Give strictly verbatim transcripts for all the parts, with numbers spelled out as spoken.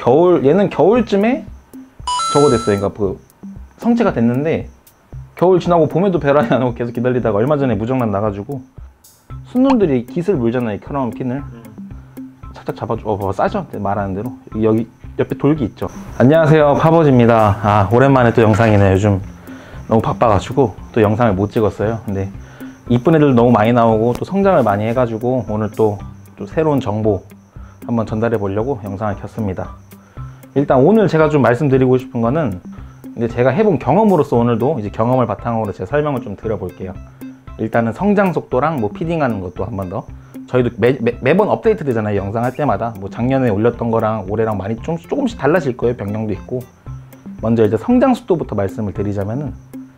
겨울, 얘는 겨울쯤에 저거 됐어요. 그러니까 그 성체가 됐는데 겨울 지나고 봄에도 배란이 안 오고 계속 기다리다가 얼마 전에 무정란 나가지고 순놈들이 깃을 물잖아요. 켜놓은 핀을 착착 잡아줘. 어, 싸죠? 말하는 대로. 여기 옆에 돌기 있죠. 안녕하세요, 파버즈입니다. 아, 오랜만에 또 영상이네. 요즘 너무 바빠가지고 또 영상을 못 찍었어요. 근데 이쁜 애들 너무 많이 나오고 또 성장을 많이 해가지고 오늘 또, 또 새로운 정보 한번 전달해 보려고 영상을 켰습니다. 일단 오늘 제가 좀 말씀드리고 싶은 거는 이제 제가 해본 경험으로서 오늘도 이제 경험을 바탕으로 제가 설명을 좀 드려볼게요. 일단은 성장 속도랑 뭐 피딩하는 것도 한 번 더. 저희도 매, 매, 매번 업데이트 되잖아요. 영상 할 때마다. 뭐 작년에 올렸던 거랑 올해랑 많이 좀 조금씩 달라질 거예요. 변경도 있고. 먼저 이제 성장 속도부터 말씀을 드리자면은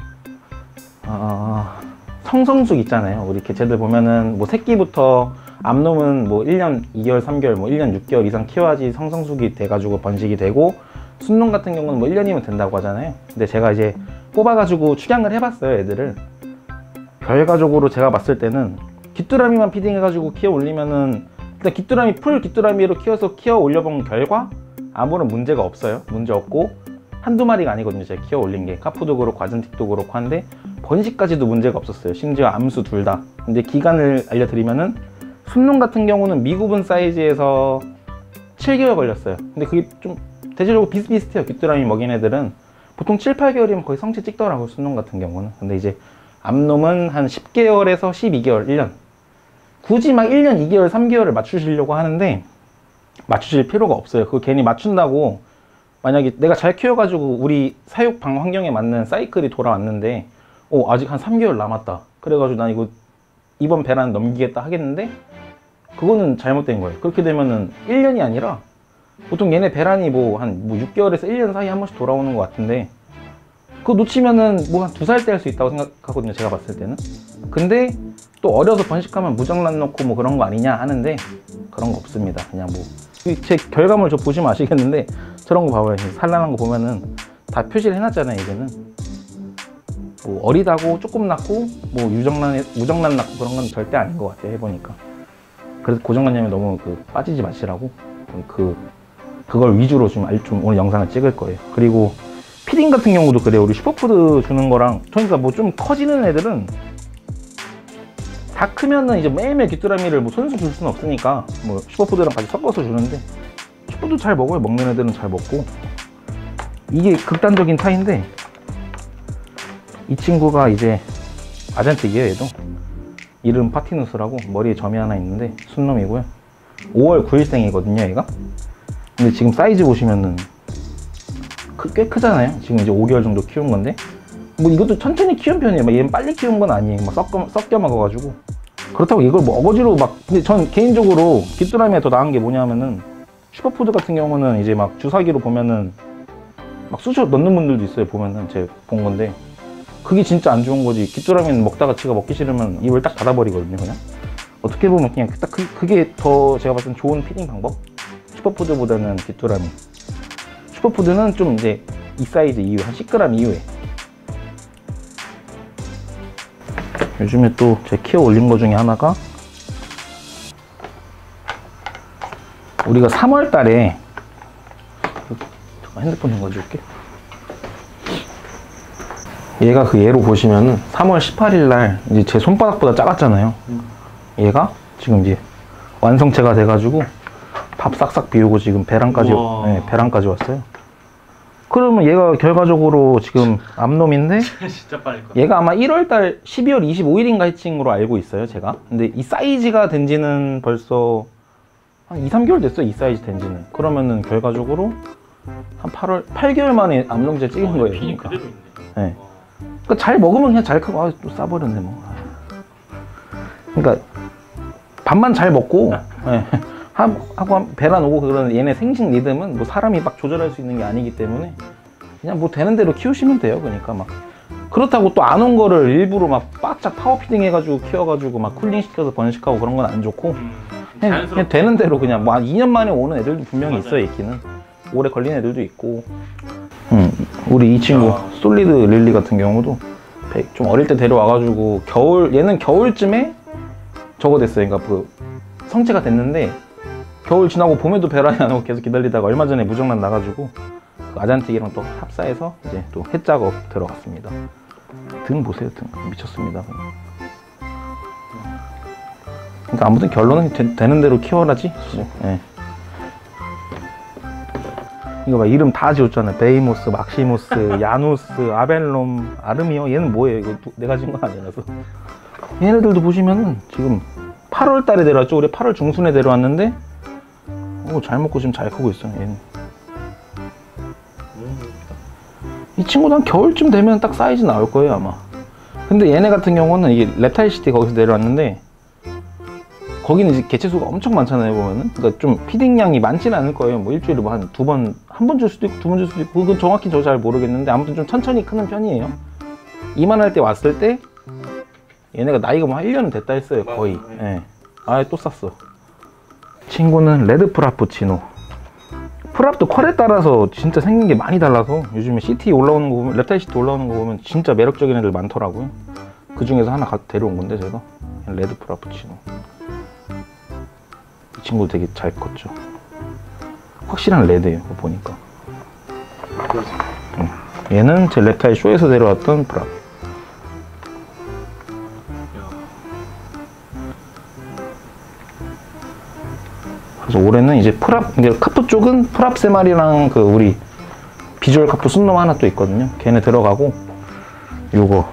어, 성성숙 있잖아요. 우리 개체들 보면은 뭐 새끼부터 암놈은 뭐 일 년 이 개월 삼 개월 뭐 일 년 육 개월 이상 키워야지 성성숙이 돼가지고 번식이 되고, 순놈 같은 경우는 뭐 일 년이면 된다고 하잖아요. 근데 제가 이제 뽑아가지고 출양을 해봤어요, 애들을. 결과적으로 제가 봤을 때는 귀뚜라미만 피딩해가지고 키워 올리면은, 일단 귀뚜라미 풀 귀뚜라미로 키워서 키워 올려본 결과 아무런 문제가 없어요. 문제 없고 한두 마리가 아니거든요. 제가 키워 올린 게 카푸도 그렇고 아젠틱도 그렇고 한데 번식까지도 문제가 없었어요. 심지어 암수 둘 다. 근데 기간을 알려드리면은 순놈 같은 경우는 미구분 사이즈에서 칠 개월 걸렸어요. 근데 그게 좀 대체적으로 비슷비슷해요. 귀뚜라미 먹인 애들은 보통 칠, 팔 개월이면 거의 성체 찍더라고요, 순놈 같은 경우는. 근데 이제 암놈은 한 십 개월에서 십이 개월, 일 년. 굳이 막 일 년, 이 개월, 삼 개월을 맞추시려고 하는데 맞추실 필요가 없어요. 그거 괜히 맞춘다고, 만약에 내가 잘 키워가지고 우리 사육 방 환경에 맞는 사이클이 돌아왔는데 어, 아직 한 삼 개월 남았다. 그래가지고 난 이거 이번 배란 넘기겠다 하겠는데 그거는 잘못된 거예요. 그렇게 되면은 일 년이 아니라 보통 얘네 배란이 뭐 한 뭐 육 개월에서 일 년 사이에 한 번씩 돌아오는 것 같은데 그거 놓치면은 뭐 한 두 살 때 할 수 있다고 생각하거든요, 제가 봤을 때는. 근데 또 어려서 번식하면 무정란 넣고 뭐 그런 거 아니냐 하는데 그런 거 없습니다. 그냥 뭐 제 결과물 저 보시면 아시겠는데 저런 거 봐봐요. 산란한 거 보면은 다 표시를 해놨잖아요. 이제는 뭐 어리다고 조금 낳고 뭐 유정란, 무정란 낳고 그런 건 절대 아닌 것 같아요, 해보니까. 그래서 고정관념에 너무 그 빠지지 마시라고 그 그걸 위주로 좀, 좀 오늘 영상을 찍을 거예요. 그리고 피딩 같은 경우도 그래요. 우리 슈퍼푸드 주는 거랑, 그러니까 뭐 좀 커지는 애들은 다 크면은 이제 매일매일 귀뚜라미를 뭐 손수 줄 수는 없으니까 뭐 슈퍼푸드랑 같이 섞어서 주는데 슈퍼푸드 잘 먹어요. 먹는 애들은 잘 먹고. 이게 극단적인 차이인데 이 친구가 이제 아젠틱이에요. 얘도 이름 파티누스라고 머리에 점이 하나 있는데 순놈이고요. 오월 구일생이거든요 얘가. 근데 지금 사이즈 보시면은 꽤 크잖아요. 지금 이제 오 개월 정도 키운 건데 뭐 이것도 천천히 키운 편이에요. 막 얘는 빨리 키운 건 아니에요. 막 섞여, 섞여 먹어가지고. 그렇다고 이걸 뭐 어거지로 막. 근데 전 개인적으로 귀뚜라미가 더 나은 게 뭐냐면은 슈퍼푸드 같은 경우는 이제 막 주사기로 보면은 막 쑤셔 넣는 분들도 있어요. 보면은 제가 본 건데 그게 진짜 안 좋은 거지. 귀뚜라미는 먹다가 지가 먹기 싫으면 입을 딱 닫아버리거든요. 그냥 어떻게 보면 그냥 딱 그, 그게 더 제가 봤을 땐 좋은 피딩 방법. 슈퍼푸드보다는 귀뚜라미. 슈퍼푸드는 좀 이제 이 사이즈 이후 한 십 그램 이후에. 요즘에 또 제가 키워 올린 거 중에 하나가 우리가 삼월 달에 잠깐 핸드폰 좀 가져올게. 얘가 그 얘로 보시면은 삼월 십팔일 날 이제 제 손바닥보다 작았잖아요. 얘가 지금 이제 완성체가 돼가지고 밥 싹싹 비우고 지금 배란까지, 네, 배란까지 왔어요. 그러면 얘가 결과적으로 지금 암놈인데 진짜 빨리 컸다. 얘가 아마 일월 달 십이월 이십오일인가 해칭으로 알고 있어요, 제가. 근데 이 사이즈가 된 지는 벌써 한 이, 삼 개월 됐어요, 이 사이즈 된 지는. 그러면은 결과적으로 한 팔월, 팔 개월 만에 암놈제 찍은 어, 거예요. 핀이 그러니까. 그대로 있네. 네. 그러니까 잘 먹으면 그냥 잘 크고, 아, 또 싸버렸네 뭐. 그러니까 밥만 잘 먹고 네. 하고 배란 오고 그러는 얘네 생식 리듬은 뭐 사람이 막 조절할 수 있는 게 아니기 때문에 그냥 뭐 되는 대로 키우시면 돼요. 그러니까 막 그렇다고 또 안 온 거를 일부러 막 바짝 파워피딩 해가지고 키워가지고 막 쿨링 시켜서 번식하고 그런 건 안 좋고 음, 그냥, 그냥 되는 대로 그냥 뭐 한 이 년 만에 오는 애들도 분명히 맞아요. 있어요. 있기는 오래 걸린 애들도 있고. 음, 우리 이 친구 아. 솔리드 릴리 같은 경우도 좀 어릴 때 데려와가지고 겨울, 얘는 겨울쯤에 저거 됐어요. 그러니까 그 성체가 됐는데 겨울 지나고 봄에도 베란이 안 오고 계속 기다리다가 얼마 전에 무정란 나가지고 그 아잔틱이랑 또 합사해서 이제 또 해 작업 들어갔습니다. 등 보세요, 등 미쳤습니다. 그러니까 아무튼 결론은 되, 되는 대로 키워라지. 네. 이거 봐, 이름 다 지었잖아요. 베이모스, 막시모스, 야누스, 아벨롬, 아르미오. 얘는 뭐예요? 이거 내가 지은 건 아니라서. 얘네들도 보시면은 지금 팔월 달에 데려왔죠. 우리 팔월 중순에 데려왔는데 오, 잘 먹고 지금 잘 크고 있어요. 얘는. 이 친구도 한 겨울쯤 되면 딱 사이즈 나올 거예요 아마. 근데 얘네 같은 경우는 이게 랩타일시티 거기서 내려왔는데 거기는 이제 개체수가 엄청 많잖아요 보면은. 그러니까 좀 피딩량이 많지는 않을 거예요. 뭐 일주일에 뭐 한 두 번, 한 번 줄 수도 있고 두 번 줄 수도 있고 그건 정확히 저 잘 모르겠는데 아무튼 좀 천천히 크는 편이에요. 이만할 때 왔을 때 얘네가 나이가 뭐 한 일 년은 됐다 했어요 거의. 예. 네. 아예 또 쌌어. 친구는 레드 프라푸치노. 프랍도 컬에 따라서 진짜 생긴 게 많이 달라서 요즘에 시티 올라오는 거 보면, 랩타일 시티 올라오는 거 보면 진짜 매력적인 애들 많더라고요. 그 중에서 하나 가, 데려온 건데 제가 레드 프라푸치노. 이 친구도 되게 잘 컸죠. 확실한 레드예요 보니까. 응. 얘는 제 랩타일 쇼에서 데려왔던 프랍. 그래서 올해는 이제 프랍, 이제 카프 쪽은 프랍 세 마리랑 그 우리 비주얼 카프 순놈 하나 또 있거든요. 걔네 들어가고 요거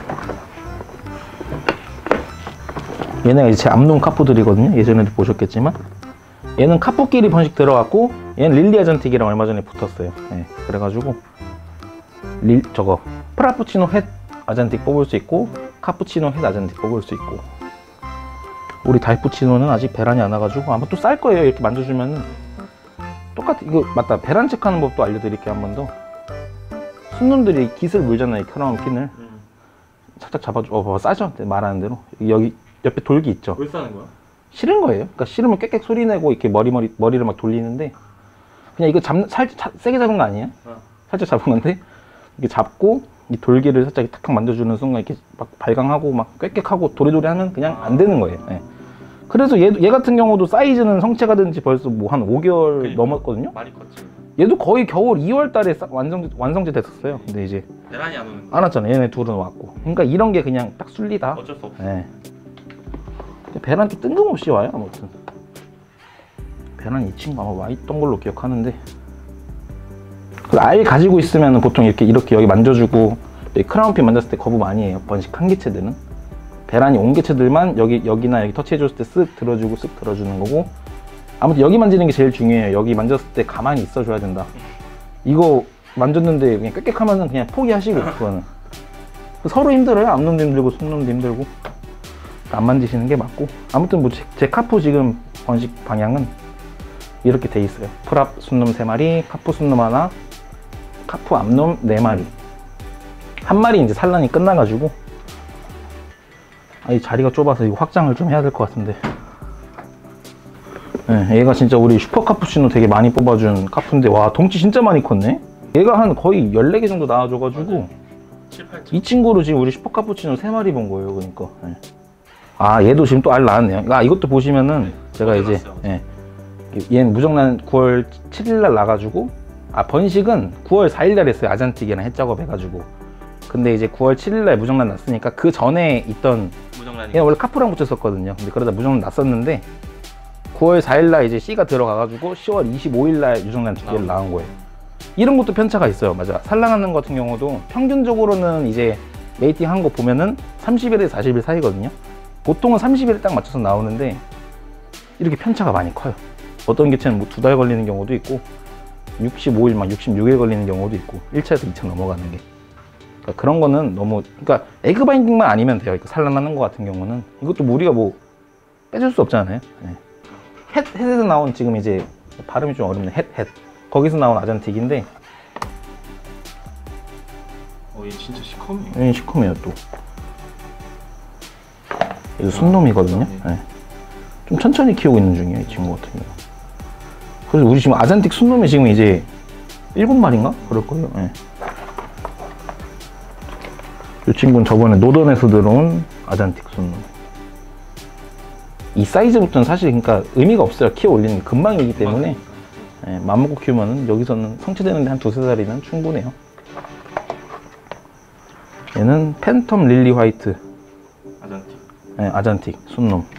얘네가 이제 제 암놈 카프들이거든요. 예전에도 보셨겠지만 얘는 카프끼리 번식 들어갔고 얘는 릴리 아잔틱이랑 얼마 전에 붙었어요. 네, 그래가지고 릴, 저거 프라푸치노 햇 아잔틱 뽑을 수 있고 카푸치노 햇 아잔틱 뽑을 수 있고 우리 달푸치노는 아직 베란이 안 와가지고 아마 또 쌀 거예요. 이렇게 만져주면은 똑같아. 이거 맞다, 베란 체크하는 법도 알려드릴게요. 한 번 더. 순놈들이 깃을 물잖아요. 크라운 핀을 음. 살짝 잡아줘. 어, 봐봐, 싸죠? 말하는 대로. 여기 옆에 돌기 있죠. 왜 싸는 거야? 싫은 거예요. 그러니까 싫으면 꽥꽥 소리 내고 이렇게 머리 머리 머리를 막 돌리는데 그냥 이거 잡 살짝 세게 잡은 거 아니에요? 어. 살짝 잡은 건데 이렇게 잡고 이 돌기를 살짝 탁탁 만져주는 순간 이렇게 막 발광하고 막 꽥꽥하고 도리도리 하면 그냥 안 되는 거예요. 네. 그래서 얘, 얘 같은 경우도 사이즈는 성체가 된 지 벌써 뭐 한 오 개월 그러니까, 넘었거든요. 많이 컸지. 얘도 거의 겨울 이월 달에 완성, 완성제 됐었어요. 근데 이제 베란이 안 오는 안 왔잖아요. 얘네 둘은 왔고. 그러니까 이런 게 그냥 딱 순리다. 어쩔 수 없어. 네. 베란 또 뜬금없이 와요. 아무튼 베란 이 친구 아마 와 있던 걸로 기억하는데 알 가지고 있으면 보통 이렇게 이렇게 여기 만져주고 크라운핀 만졌을 때 거부 많이 해요. 번식 한 개체들은. 베란이 온 개체들만 여기 여기나 여기 터치해줬을 때 쓱 들어주고 쓱 들어주는 거고. 아무튼 여기 만지는 게 제일 중요해요. 여기 만졌을 때 가만히 있어줘야 된다. 이거 만졌는데 그냥 꽥꽥하면은 그냥 포기하시고 그거는 서로 힘들어요. 암놈도 힘들고 순놈도 힘들고 안 만지시는 게 맞고. 아무튼 뭐 제 카푸 지금 번식 방향은 이렇게 돼 있어요. 프랍 순놈 세 마리, 카푸 순놈 하나, 카푸 암놈 네 마리. 한 마리 이제 산란이 끝나가지고 아, 이 자리가 좁아서 이거 확장을 좀 해야 될 것 같은데. 네, 얘가 진짜 우리 슈퍼 카푸치노 되게 많이 뽑아준 카푸인데 와 덩치 진짜 많이 컸네. 얘가 한 거의 열네 개 정도 나와줘가지고 칠, 팔 이 친구로 지금 우리 슈퍼 카푸치노 세 마리 본 거예요. 그러니까 네. 아 얘도 지금 또 알 낳았네요. 아 이것도 보시면은 네, 제가 이제 예, 얘는 무정란 구월 칠일 날 나가지고 아 번식은 구월 사일 날 했어요. 아잔틱이랑 해작업 해가지고. 근데 이제 구월 칠일 날 무정란 났으니까 그 전에 있던 무정란이 얘는 원래 카푸랑 붙였었거든요. 근데 그러다 무정란 났었는데 구월 사일 날 이제 씨가 들어가가지고 시월 이십오일 날 유정란 두 개를 나온 거예요. 이런 것도 편차가 있어요. 맞아. 산란하는 것 같은 경우도 평균적으로는 이제 메이팅 한 거 보면은 삼십 일에서 사십 일 사이거든요. 보통은 삼십 일에 딱 맞춰서 나오는데 이렇게 편차가 많이 커요. 어떤 개체는 뭐 두 달 걸리는 경우도 있고 육십오 일, 막 육십육 일 걸리는 경우도 있고 일 차에서 이 차 넘어가는 게. 그러니까 그런 거는 너무, 그러니까 에그 바인딩만 아니면 돼요. 산란하는 거 같은 경우는 이것도 뭐 우리가 뭐 빼줄 수 없잖아요. 네. 햇, 햇에서 나온 지금 이제 발음이 좀 어렵네. 햇, 햇. 거기서 나온 아잔틱인데 어, 얘 진짜 시커매요. 얘 시커매요 또. 얘도 순놈이거든요. 네. 좀 천천히 키우고 있는 중이에요, 이 친구 같은 경우. 그래서 우리 지금 아잔틱 순놈이 지금 이제 일곱 마리인가? 그럴 거예요. 네. 이 친구는 저번에 노던에서 들어온 아잔틱 순놈. 이 사이즈부터는 사실 그러니까 의미가 없어요. 키워 올리는 게 금방이기 때문에 예, 맘먹고 키우면은 여기서는 성체되는데 한 두세 달이면 충분해요. 얘는 팬텀 릴리 화이트 아잔티. 예, 아잔틱 순놈.